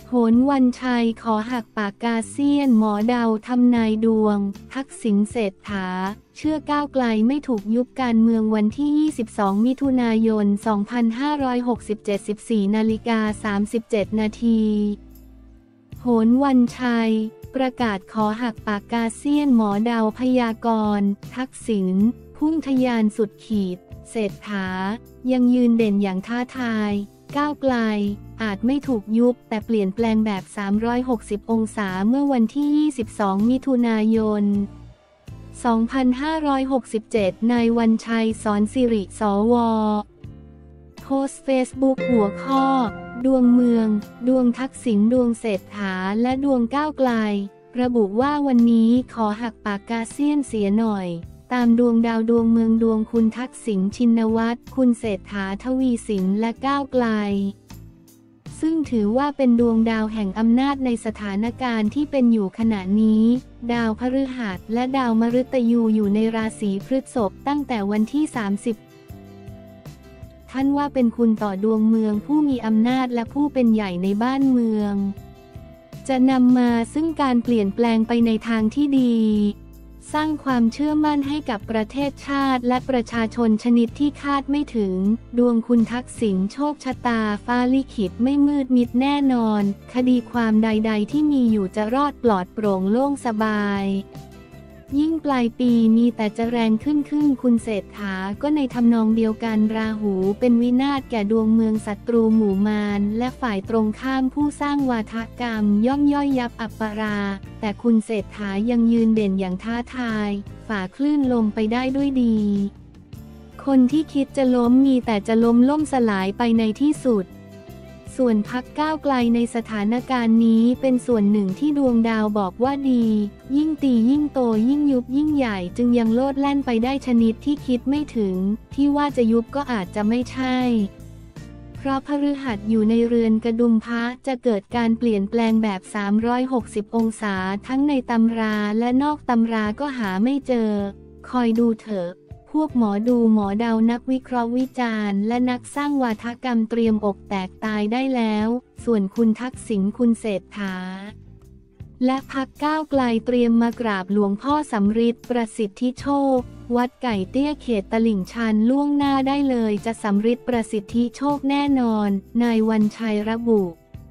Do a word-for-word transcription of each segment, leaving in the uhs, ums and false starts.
โหนวันชัยขอหักปากกาเซียนหมอเดาทำนายดวงทักษิณเศรษฐาเชื่อก้าวไกลไม่ถูกยุบการเมืองวันที่ยี่สิบสองมิถุนายนสองพันห้าร้อยหกสิบเจ็ด สิบสี่นาฬิกาสามสิบเจ็ดนาทีโหนวันชัยประกาศขอหักปากกาเซียนหมอเดาพยากรณ์ทักษิณพุ่งทะยานสุดขีดเศรษฐายังยืนเด่นอย่างท้าทายก้าวไกลอาจไม่ถูกยุบแต่เปลี่ยนแปลงแบบสามร้อยหกสิบองศาเมื่อวันที่ยี่สิบสองมิถุนายนสองพันห้าร้อยหกสิบเจ็ดนายวันชัยสอนสิริสวโพสต์เฟซบุ๊กหัวข้อดวงเมืองดวงทักษิณดวงเศรษฐาและดวงก้าวไกลระบุว่าวันนี้ขอหักปากกาเซียนเสียหน่อยตามดวงดาวดวงเมืองดวงคุณทักษิณชินวัตรคุณเศรษฐาทวีสินและก้าวไกลซึ่งถือว่าเป็นดวงดาวแห่งอำนาจในสถานการณ์ที่เป็นอยู่ขณะนี้ดาวพฤหัสและดาวมฤตยูอยู่ในราศีพฤษภตั้งแต่วันที่สามสิบท่านว่าเป็นคุณต่อดวงเมืองผู้มีอำนาจและผู้เป็นใหญ่ในบ้านเมืองจะนำมาซึ่งการเปลี่ยนแปลงไปในทางที่ดีสร้างความเชื่อมั่นให้กับประเทศชาติและประชาชนชนิดที่คาดไม่ถึงดวงคุณทักษิณโชคชะตาฟ้าลิขิตไม่มืดมิดแน่นอนคดีความใดๆที่มีอยู่จะรอดปลอดโปร่งโล่งสบายยิ่งปลายปีมีแต่จะแรงขึ้นขึ้นคุณเศรษฐาก็ในทำนองเดียวกันราหูเป็นวินาศแก่ดวงเมืองศัตรูหมู่มารและฝ่ายตรงข้ามผู้สร้างวาทกรรมย่อมย่อยยับอัปปราแต่คุณเศรษฐายังยืนเด่นอย่างท้าทายฝ่าคลื่นลมไปได้ด้วยดีคนที่คิดจะล้มมีแต่จะล้มล่มสลายไปในที่สุดส่วนพรรคก้าวไกลในสถานการณ์นี้เป็นส่วนหนึ่งที่ดวงดาวบอกว่าดียิ่งตียิ่งโตยิ่งยุบยิ่งใหญ่จึงยังโลดแล่นไปได้ชนิดที่คิดไม่ถึงที่ว่าจะยุบก็อาจจะไม่ใช่เพราะพฤหัสอยู่ในเรือนกระดุมพระจะเกิดการเปลี่ยนแปลงแบบสามร้อยหกสิบองศาทั้งในตำราและนอกตำราก็หาไม่เจอคอยดูเถอะพวกหมอดูหมอเดานักวิเคราะห์วิจารณ์และนักสร้างวาทกรรมเตรียมอกแตกตายได้แล้วส่วนคุณทักษิณคุณเศรษฐาและพรรคก้าวไกลเตรียมมากราบหลวงพ่อสำริดประสิทธิโชควัดไก่เตี้ยเขตตลิ่งชันล่วงหน้าได้เลยจะสำริดประสิทธิโชคแน่นอนนายวันชัยระบุ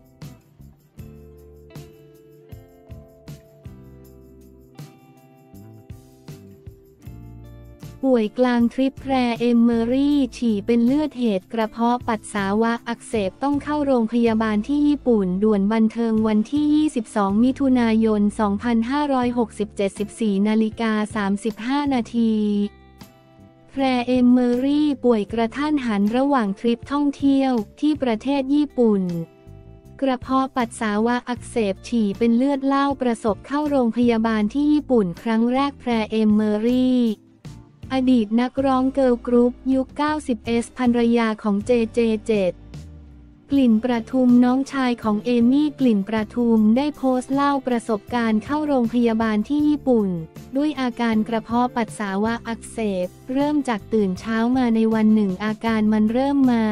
ป่วยกลางทริปแพรเอมเมอรี่ฉี่เป็นเลือดเหตุกระเพาะปัสสาวะอักเสบต้องเข้าโรงพยาบาลที่ญี่ปุ่นด่วนบันเทิงวันที่ยี่สิบสองมิถุนายนสองพันห้าร้อยหกสิบเจ็ด สิบสี่นาฬิกาสามสิบห้านาทีแพรเอมเมอรี่ป่วยกระทันหันระหว่างทริปท่องเที่ยวที่ประเทศญี่ปุ่นกระเพาะปัสสาวะอักเสบฉี่เป็นเลือดเล่าประสบเข้าโรงพยาบาลที่ญี่ปุ่นครั้งแรกแพรเอมเมอรี่อดีตนักร้องเกิร์ลกรุ๊ปยุค เก้าสิบเอส ภรรยาของ เจ เจ เจ็ด กลิ่นประทุมน้องชายของเอมี่กลิ่นประทุมได้โพสต์เล่าประสบการณ์เข้าโรงพยาบาลที่ญี่ปุ่นด้วยอาการกระเพาะปัสสาวะอักเสบเริ่มจากตื่นเช้ามาในวันหนึ่งอาการมันเริ่มมา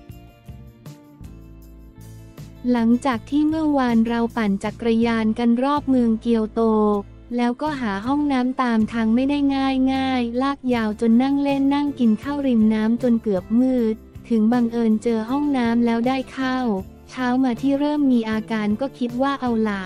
หลังจากที่เมื่อวานเราปั่นจักรยานกันรอบเมืองเกียวโตแล้วก็หาห้องน้ำตามทางไม่ได้ง่ายง่ายลากยาวจนนั่งเล่นนั่งกินข้าวริมน้ำจนเกือบมืดถึงบังเอิญเจอห้องน้ำแล้วได้เข้าเช้ามาที่เริ่มมีอาการก็คิดว่าเอาล่ะ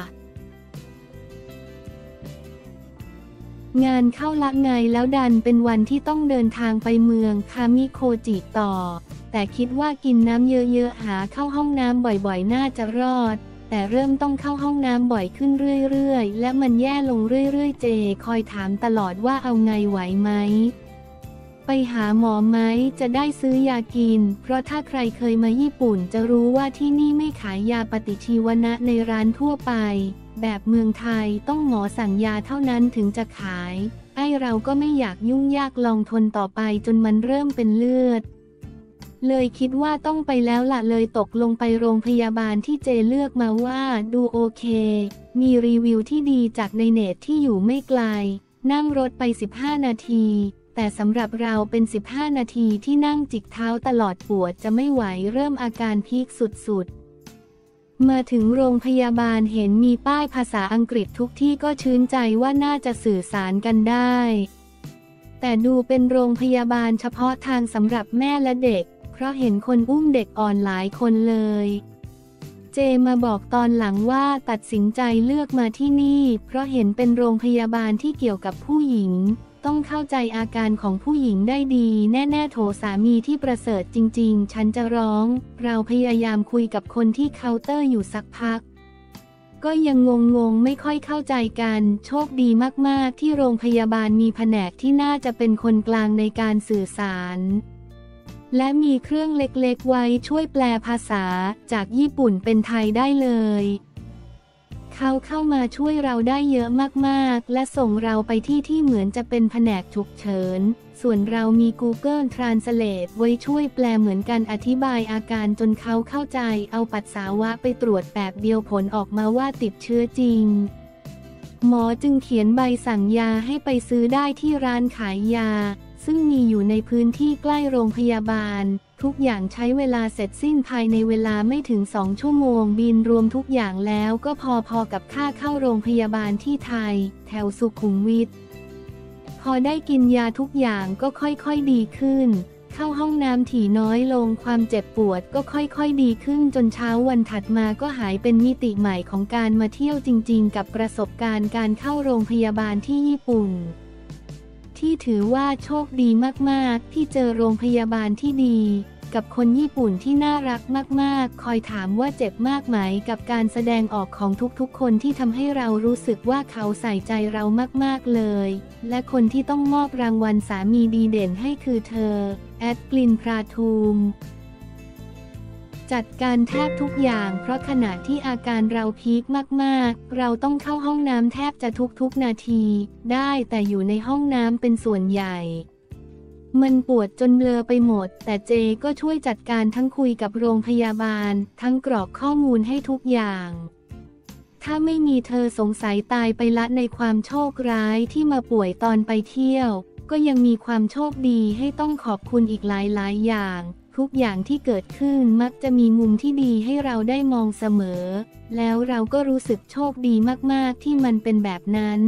งานเข้าละไงแล้วดันเป็นวันที่ต้องเดินทางไปเมืองคามิโคจิต่อแต่คิดว่ากินน้ำเยอะๆหาเข้าห้องน้ำบ่อยๆน่าจะรอดแต่เริ่มต้องเข้าห้องน้ำบ่อยขึ้นเรื่อยๆและมันแย่ลงเรื่อยๆเจคอยถามตลอดว่าเอาไงไหวไหมไปหาหมอไหมจะได้ซื้อยากินเพราะถ้าใครเคยมาญี่ปุ่นจะรู้ว่าที่นี่ไม่ขายยาปฏิชีวนะในร้านทั่วไปแบบเมืองไทยต้องหมอสั่งยาเท่านั้นถึงจะขายไอ้เราก็ไม่อยากยุ่งยากลองทนต่อไปจนมันเริ่มเป็นเลือดเลยคิดว่าต้องไปแล้วล่ะเลยตกลงไปโรงพยาบาลที่เจเลือกมาว่าดูโอเคมีรีวิวที่ดีจากในเน็ตที่อยู่ไม่ไกลนั่งรถไปสิบห้านาทีแต่สำหรับเราเป็นสิบห้านาทีที่นั่งจิกเท้าตลอดปวดจะไม่ไหวเริ่มอาการพีคสุดๆมาถึงโรงพยาบาลเห็นมีป้ายภาษาอังกฤษทุกที่ก็ชื่นใจว่าน่าจะสื่อสารกันได้แต่ดูเป็นโรงพยาบาลเฉพาะทางสำหรับแม่และเด็กเพราะเห็นคนอุ้มเด็กอ่อนหลายคนเลยเจมาบอกตอนหลังว่าตัดสินใจเลือกมาที่นี่เพราะเห็นเป็นโรงพยาบาลที่เกี่ยวกับผู้หญิงต้องเข้าใจอาการของผู้หญิงได้ดีแน่ๆโถสามีที่ประเสริฐจริงๆฉันจะร้องเราพยายามคุยกับคนที่เคาน์เตอร์อยู่สักพักก็ยังงงๆไม่ค่อยเข้าใจกันโชคดีมากๆที่โรงพยาบาลมีแผนกที่น่าจะเป็นคนกลางในการสื่อสารและมีเครื่องเล็กๆไว้ช่วยแปลภาษาจากญี่ปุ่นเป็นไทยได้เลยเขาเข้ามาช่วยเราได้เยอะมากๆและส่งเราไปที่ที่เหมือนจะเป็นแผนกฉุกเฉินส่วนเรามี Google Translate ไว้ช่วยแปลเหมือนกันอธิบายอาการจนเขาเข้าใจเอาปัสสาวะไปตรวจแบบเดียวผลออกมาว่าติดเชื้อจริงหมอจึงเขียนใบสั่งยาให้ไปซื้อได้ที่ร้านขายยาซึ่งมีอยู่ในพื้นที่ใกล้โรงพยาบาลทุกอย่างใช้เวลาเสร็จสิ้นภายในเวลาไม่ถึงสองชั่วโมงบินรวมทุกอย่างแล้วก็พอๆกับค่าเข้าโรงพยาบาลที่ไทยแถวสุขุมวิทพอได้กินยาทุกอย่างก็ค่อยๆดีขึ้นเข้าห้องน้ำถี่น้อยลงความเจ็บปวดก็ค่อยๆดีขึ้นจนเช้าวันถัดมาก็หายเป็นมิติใหม่ของการมาเที่ยวจริงๆกับประสบการณ์การเข้าโรงพยาบาลที่ญี่ปุ่นที่ถือว่าโชคดีมากๆที่เจอโรงพยาบาลที่ดีกับคนญี่ปุ่นที่น่ารักมากๆคอยถามว่าเจ็บมากไหมกับการแสดงออกของทุกๆคนที่ทำให้เรารู้สึกว่าเขาใส่ใจเรามากๆเลยและคนที่ต้องมอบรางวัลสามีดีเด่นให้คือเธอแอดกลินพราทูมจัดการแทบทุกอย่างเพราะขณะที่อาการเราพีคมากๆเราต้องเข้าห้องน้ำแทบจะทุกๆนาทีได้แต่อยู่ในห้องน้ำเป็นส่วนใหญ่มันปวดจนเบลอไปหมดแต่เจก็ช่วยจัดการทั้งคุยกับโรงพยาบาลทั้งกรอกข้อมูลให้ทุกอย่างถ้าไม่มีเธอสงสัยตายไปละในความโชคร้ายที่มาป่วยตอนไปเที่ยวก็ยังมีความโชคดีให้ต้องขอบคุณอีกหลายๆอย่างทุกอย่างที่เกิดขึ้นมักจะมีมุมที่ดีให้เราได้มองเสมอแล้วเราก็รู้สึกโชคดีมากๆที่มันเป็นแบบนั้น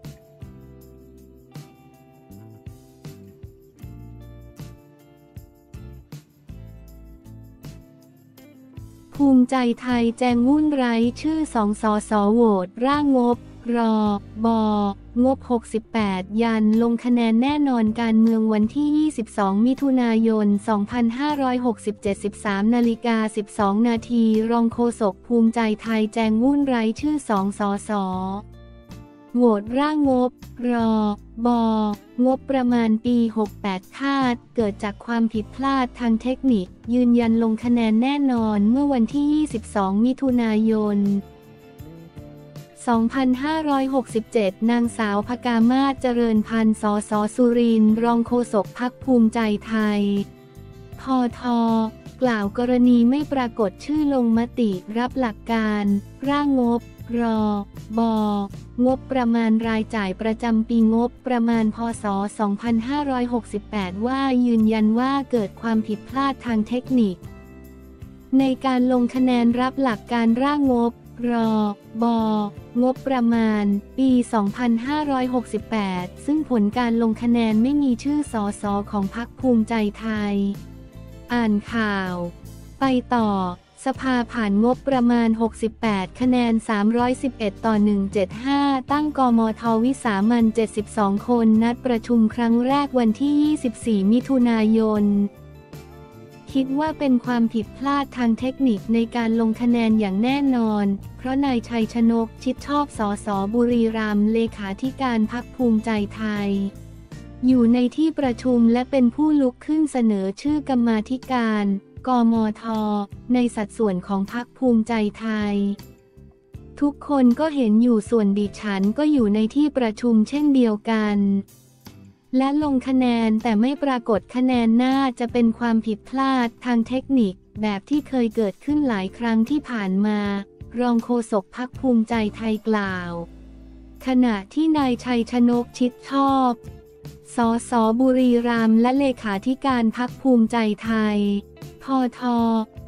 ภูมิใจไทยแจงวุ่นไร้ชื่อสองสสโหวตร่างงบรบงบหกสิบแปดยันลงคะแนนแน่นอนการเมืองวันที่ยี่สิบสองมิถุนายนสองพันห้าร้อยหกสิบเจ็ด สิบสามนาฬิกาสิบสองนาทีรองโฆษกภูมิใจไทยแจงวุ่นไร้ชื่อสองสสโหวตร่างงบรบงบประมาณปีหกสิบแปดคาดเกิดจากความผิดพลาดทางเทคนิคยืนยันลงคะแนนแน่นอนเมื่อวันที่ยี่สิบสองมิถุนายนสองพันห้าร้อยหกสิบเจ็ดนางสาวภกามาศเจริญพันธ์สสสุรินทร์รองโฆษกพรรคภูมิใจไทยพทกล่าวกรณีไม่ปรากฏชื่อลงมติรับหลักการร่างงบรบงบประมาณรายจ่ายประจำปีงบประมาณพ.ศ. สองพันห้าร้อยหกสิบแปดว่ายืนยันว่าเกิดความผิดพลาดทางเทคนิคในการลงคะแนนรับหลักการร่างงบรบงบประมาณปี สองพันห้าร้อยหกสิบแปด ซึ่งผลการลงคะแนนไม่มีชื่อสสของพรรคภูมิใจไทยอ่านข่าวไปต่อสภาผ่านงบประมาณหกสิบแปดคะแนนสามร้อยสิบเอ็ดต่อหนึ่งร้อยเจ็ดสิบห้าตั้งกมทวิสามัญเจ็ดสิบสองคนนัดประชุมครั้งแรกวันที่ยี่สิบสี่มิถุนายนคิดว่าเป็นความผิดพลาดทางเทคนิคในการลงคะแนนอย่างแน่นอนเพราะนายชัยชนกชิดชอบสสบุรีรัมย์เลขาธิการพรรคภูมิใจไทยอยู่ในที่ประชุมและเป็นผู้ลุกขึ้นเสนอชื่อกรรมาธิการกมทในสัดส่วนของพรรคภูมิใจไทยทุกคนก็เห็นอยู่ส่วนดิฉันก็อยู่ในที่ประชุมเช่นเดียวกันและลงคะแนนแต่ไม่ปรากฏคะแนนน่าจะเป็นความผิดพลาดทางเทคนิคแบบที่เคยเกิดขึ้นหลายครั้งที่ผ่านมารองโฆษกพรรคภูมิใจไทยกล่าวขณะที่นายชัยชนกชิดชอบสสบุรีรัมย์และเลขาธิการพรรคภูมิใจไทยพทพ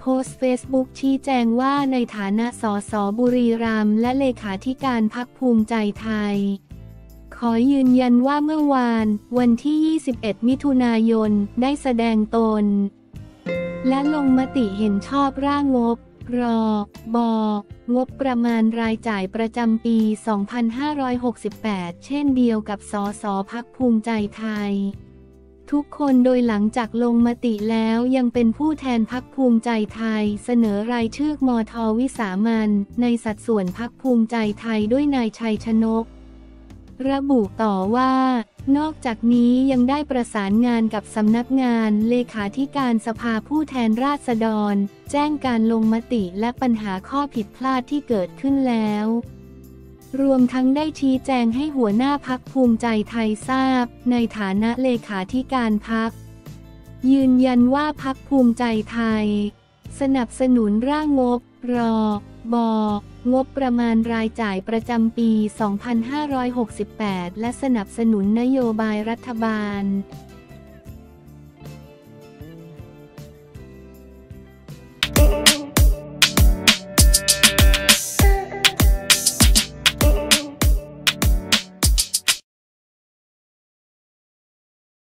โพสต์เฟซบุ๊กชี้แจงว่าในฐานะสสบุรีรัมย์และเลขาธิการพรรคภูมิใจไทยขอยืนยันว่าเมื่อวานวันที่ ยี่สิบเอ็ด มิถุนายนได้แสดงตนและลงมติเห็นชอบร่างงบรบงบประมาณรายจ่ายประจำปี สองพันห้าร้อยหกสิบแปด เช่นเดียวกับสสพรรคภูมิใจไทยทุกคนโดยหลังจากลงมติแล้วยังเป็นผู้แทนพรรคภูมิใจไทยเสนอรายชื่อมท.วิสามัญในสัดส่วนพรรคภูมิใจไทยด้วยนายชัยชนกระบุต่อว่านอกจากนี้ยังได้ประสานงานกับสำนักงานเลขาธิการสภาผู้แทนราษฎรแจ้งการลงมติและปัญหาข้อผิดพลาดที่เกิดขึ้นแล้วรวมทั้งได้ชี้แจงให้หัวหน้าพรรคภูมิใจไทยทราบในฐานะเลขาธิการพรรคยืนยันว่าพรรคภูมิใจไทยสนับสนุนร่างงบรบงบประมาณรายจ่ายประจำปี สองพันห้าร้อยหกสิบแปด และสนับสนุนนโยบายรัฐบาล